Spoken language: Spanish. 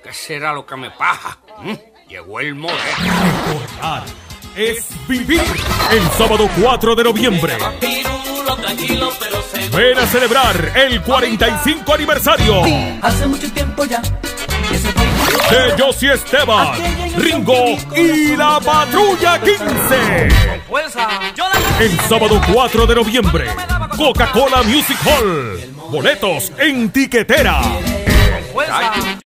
¿Qué será lo que me pasa? Llegó el modelo. Recordar es vivir. El sábado 4 de noviembre. Ven a celebrar el 45 aniversario Hace mucho tiempo ya de Josie Esteban, Ringo y la Patrulla 15. El sábado 4 de noviembre, Coca-Cola Music Hall. Boletos en Tiquetera.